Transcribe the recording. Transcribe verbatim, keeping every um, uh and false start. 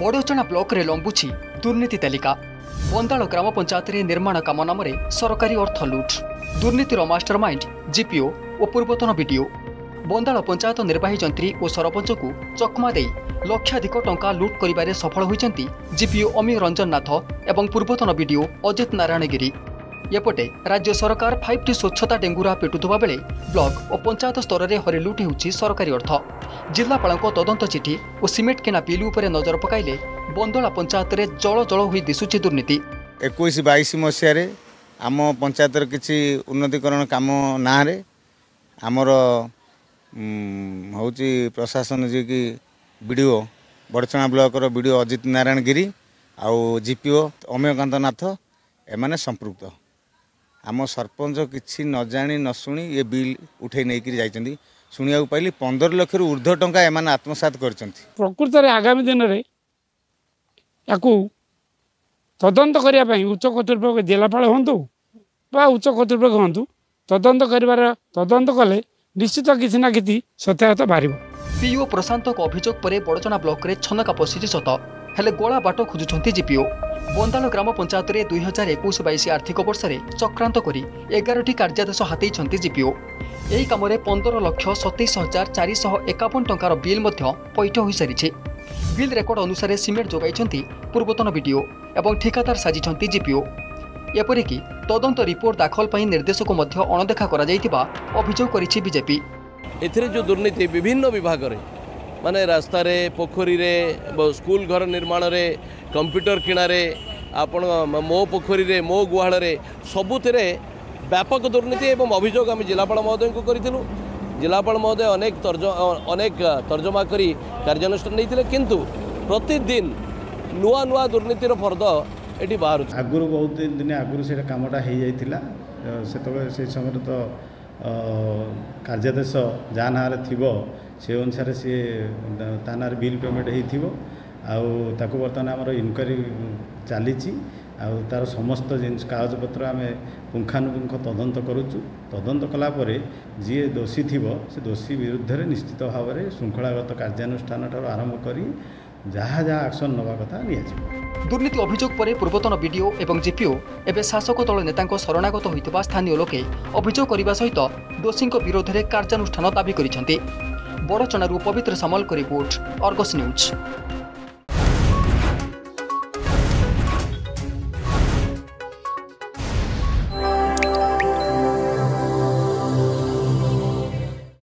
बड़चना block रे लंबुछि दुर्नीति तालिका। बंदाल ग्राम पंचायत रे निर्माण काम नाम सरकारी अर्थ लुट। दुर्नीतिर मास्टरमाइंड जीपीओ और पूर्वतन बीडीओ। बंदाल पंचायत निर्वाही जंत्री और सरपंच को चकमा दे लक्षाधिक टंका लुट करिबारे सफल होइचंती जीपीओ अमीय रंजन नाथ एवं पूर्वतन बीडीओ अजित नारायण गिरी। एपटे राज्य सरकार फाइव टी स्वच्छता डेंगुरा पेटुवा बेले ब्लॉक और पंचायत स्तर में हरिलुट होउछि सरकारी अर्थ। जिलापाल तदंत चिठी और सिमेंट किना बिल उपरे नजर पकाइले बंदोला पंचायत रे जल जल हुई दिशुछि दुर्नीति। इक्कीस बाईस मसीह आम पंचायत किसी उन्नतिकरण काम ना आमर हूँ प्रशासन जी की BDO Badachana block BDO Ajit Narayan Giri आउ जीपीओ अमेयकांत नाथ एमाने संपृक्त। आम सरपंच किसी न जानी न शुणी ये बिल उठे नहीं जाइछन्ती। शुणिया पाइली पंदर लाख रु ऊर्ध्व टंका एमाने आत्मसात करछन्ती। प्रकृत रे आगामी दिन रे याकू तदंत करिया पई उच्च कर्तृपक्ष जिलापाल हंतु बा उच्च कर्तृपक्ष हंतु तदंत करिवार तदंत कले निश्चित किसी ना किसी सत्याहत बाहर। पीओ प्रशांत अभियोग पर बड़चना ब्लॉक रे छनका पशिछि सत हेले गोला बाट खोजुछन्ती जीपीओ। बंदाल ग्राम पंचायत रे दुई हजार एकुश बैश आर्थिक वर्ष में चक्रांत करी एगारटी कार्यादेश हाथई जीपीओ। यही काम में पंदर लक्ष सतैश हजार चार शह एकावन टंकार बिल पैठ हो सारी। बिल रेकर्ड अनुसार सिमेंट जोगाई पूर्वतन बीडीओ एवं ठिकादार साजिछन्ती जीपीओ। एपरिक तदंत रिपोर्ट दाखल पर निर्देश को अणदेखा अभियोग करिछि बीजेपी। एथिरे जो दुर्नीति विभिन्न विभाग रे माने रास्ता रे पोखरी रे स्कूल घर निर्माण रे कंप्यूटर किणारे आपण मो पोखरी रे मो गुहाल रे सबुथिरे व्यापक दुर्नीति एवं अभियोग आम जिलापाल महोदय को करिथिलु। जिलापाल महोदय अनेक तर्ज अनेक तर्जमा करी कार्यानुष्ठान नहीं किंतु प्रतिदिन नुआ नुआ दुर्नीतिर फर्द एटी बाहर। आगुरु बहुत दिन आगुरु से कामटा हो जाइतिला से समय तो कार्यादेश जहाँ ना थो से अनुसार सी तानार बिल पेमेंट हो ताकू बर्तमान आमर इनक्वारी चली तार समस्त जिन कागजपत्र आम पुंखानुपुंख तदंत करुचु। तदंत कलापर जी दोषी थी से दोषी विरुद्ध में निश्चित भाव में श्रृंखलागत कार्यानुष्ठान आरंभ कर जहाँ जहाँ एक्शन नवा कथा नि। दुर्नीति अभियोग पर पूर्वतन बीडीओ एवं जीपीओ एवं शासक दल नेता शरणागत होता स्थानीय लोके अभियोग करने सहित दोषी विरोध में कार्यानुष्ठान दाबी कर। बड़चणारू पवित्र सामल रिपोर्ट अर्गस न्यूज।